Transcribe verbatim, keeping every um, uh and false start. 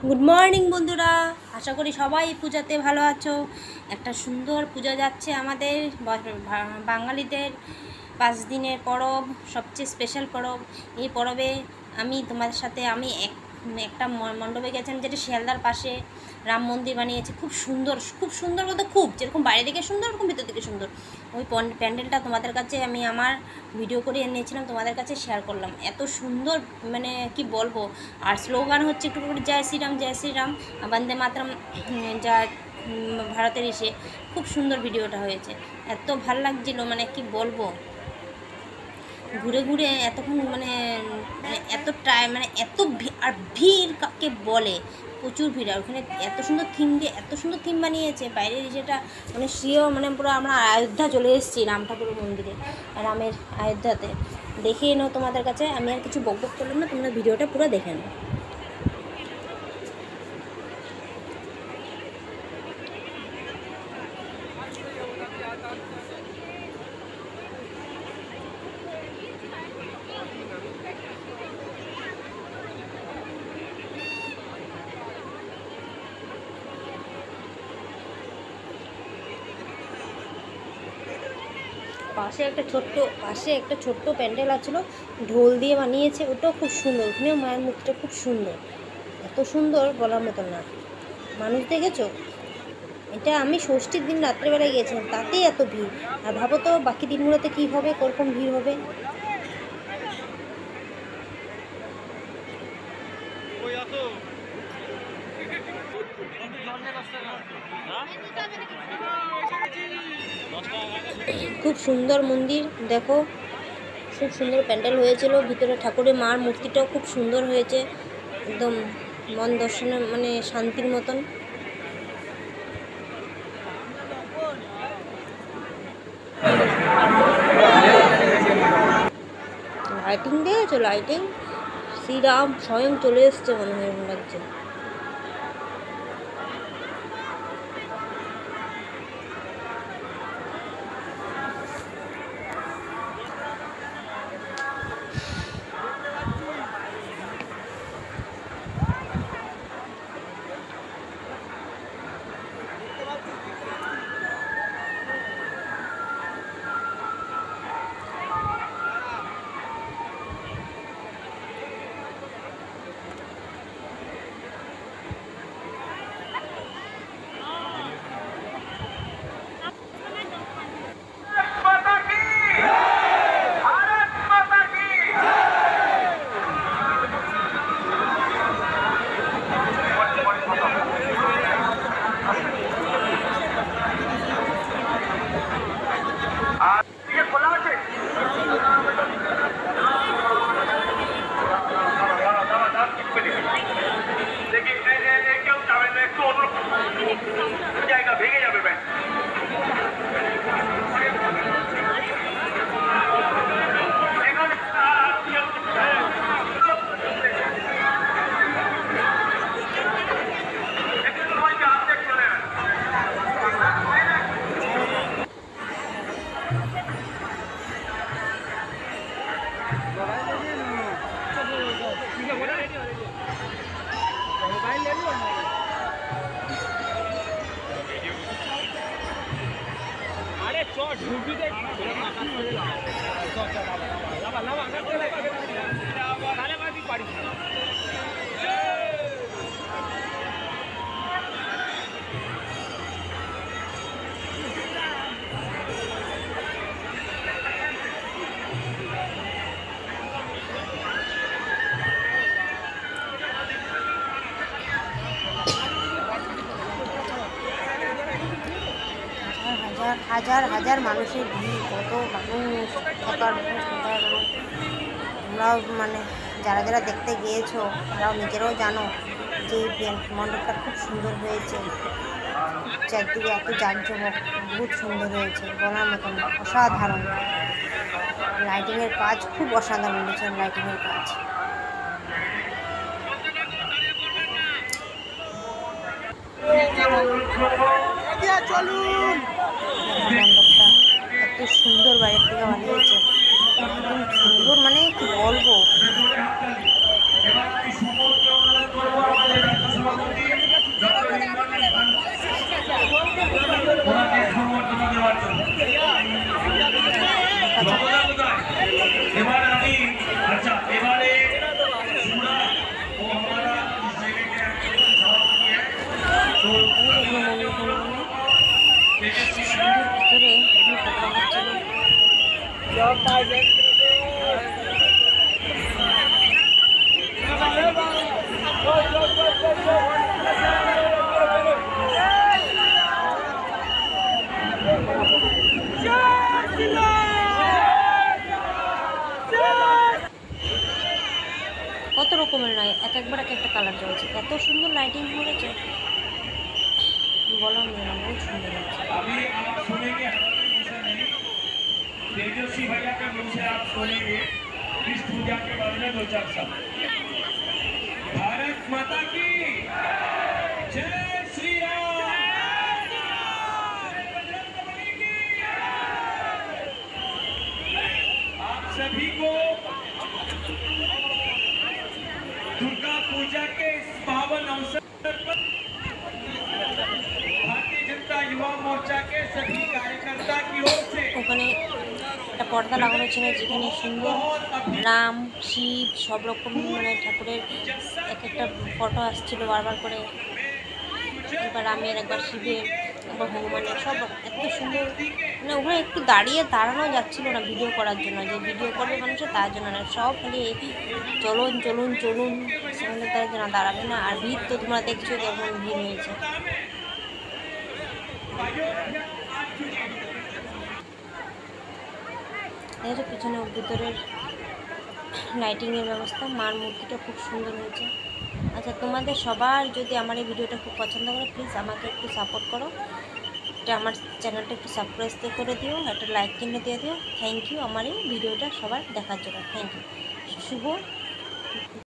Good morning বন্ধুরা, আশা করি সবাই পূজাতে ভালো আছো। একটা সুন্দর পূজা যাচ্ছে আমাদের বাঙালিদের পাঁচ দিনের পরব, সবচেয়ে স্পেশাল পরব। এই পরবে আমি তোমাদের সাথে আমি এক একটা মণ্ডপে গেছিলাম, যেটা শিয়ালদার পাশে রাম মন্দির বানিয়েছে। খুব সুন্দর, খুব সুন্দর বলতে খুব, যেরকম বাইরে থেকে সুন্দর ওরকম ভিতর থেকে সুন্দর। ওই প্যান্ডেলটা তোমাদের কাছে আমি আমার ভিডিও করে এনেছিলাম, তোমাদের কাছে শেয়ার করলাম। এত সুন্দর, মানে কি বলবো। আর স্লোগান হচ্ছে একটু করে জয় শ্রীরাম, জয় শ্রীরাম, বন্দে মাতরম, যা ভারতের ইসে। খুব সুন্দর ভিডিওটা হয়েছে, এত ভাল লাগছিল, মানে কি বলবো। ঘুরে ঘুরে এতক্ষণ মানে এত টাইম, মানে এত আর ভিড় কাকে বলে, প্রচুর ভিড়। আর ওখানে এত সুন্দর থিম দিয়ে এত সুন্দর থিম বানিয়েছে বাইরের যেটা, মানে শ্রীও মানে পুরো আমরা অযোধ্যা চলে এসেছি রাম ঠাকুরের মন্দিরে, রামের অযোধ্যাতে। দেখিয়ে নাও তোমাদের কাছে, আমি আর কিছু বক বক করলাম না, তোমরা ভিডিওটা পুরো দেখে নাও। পাশে একটা ছোট্ট পাশে একটা ছোট্ট প্যান্ডেল আছিল, ঢোল দিয়ে বানিয়েছে, ওটাও খুব সুন্দর। ওখানেও মায়ের মুখটা খুব সুন্দর, এত সুন্দর বলার মতো না। মানুষ দেখেছো? এটা আমি ষষ্ঠীর দিন রাত্রেবেলায় গিয়েছিলাম, তাতেই এত ভিড়। আর ভাবো তো বাকি দিনগুলোতে কী হবে, কীরকম ভিড় হবে। খুব সুন্দর মন্দির, দেখো খুব সুন্দর প্যান্ডেল হয়েছিল। ভিতরে ঠাকুরের মার মূর্তিটাও খুব সুন্দর হয়েছে, একদম মন দর্শনে মানে শান্তির মতন। লাইটিং দিয়েছো, লাইটিং শ্রীরাম স্বয়ং চলে এসছে মনে হয়, এরকম লাগছে। জায়গা ভেঙে যাবে ব্যাংক। হাজার হাজার হাজার মানুষের ভিড়, কত মানুষ থাকার তোমরাও মানে যারা যারা দেখতে গিয়েছো তারাও নিজেরাও জানো যে মণ্ডপটা খুব সুন্দর হয়েছে। চারদিকে এত জাঁকজমক, বহুত সুন্দর হয়েছে, বলার মতো না, অসাধারণ। লাইটিংয়ের কাজ খুব অসাধারণ হয়েছে, লাইটিংয়ের কাজ। মণ্ডপটা এত সুন্দর বাইরের থেকে বানিয়েছে, একদম সুন্দর, মানে কি বলবো। কত রকমের নাই, এক একবার এক একটা কালার চলছে, এত সুন্দর লাইটিং করেছে বলার নেই না, বহুত সুন্দর লাগছে। अभी आप सुनेंगे तेजस्वी भैया के मुंह से आप सुनेंगे इस पूजा के बारे में दो चार शब्द। भारत माता की जय श्री राम। बजरंगबली की। आप सभी को दुर्गा पूजा के इस पावन अवसर पर भारतीय जनता युवा मोर्चा के सभी कार्यकर्ता की ओर से ওখানে একটা পর্দা লাগানো ছিল যেখানে সুন্দর রাম শিব সব রকম মানে ঠাকুরের এক একটা ফটো আসছিল বারবার করে, একবার রামের একবার শিবের একবার হনুমানের, সব এত সুন্দর, মানে ওখানে একটু দাঁড়িয়ে দাঁড়ানো যাচ্ছিল না ভিডিও করার জন্য, যে ভিডিও করবে মানুষের তার জন্য না, সব খালি চলুন চলুন চলুন, সেখানে তার জন্য দাঁড়াবে না। আর ভিড় তো তোমরা দেখছো কেমন ভিড় হয়েছে। দেখো পিছনে ভিতরের লাইটিংয়ের ব্যবস্থা, মার মূর্তিটা খুব সুন্দর হয়েছে। আচ্ছা, তোমাদের সবার যদি আমার এই ভিডিওটা খুব পছন্দ করে প্লিজ আমাকে একটু সাপোর্ট করো, এটা আমার চ্যানেলটা একটু সাবস্ক্রাইব করে দিও, একটা লাইক চিহ্ন দিয়ে দিও। থ্যাংক ইউ আমার এই ভিডিওটা সবার দেখার জন্য, থ্যাংক ইউ। শুভ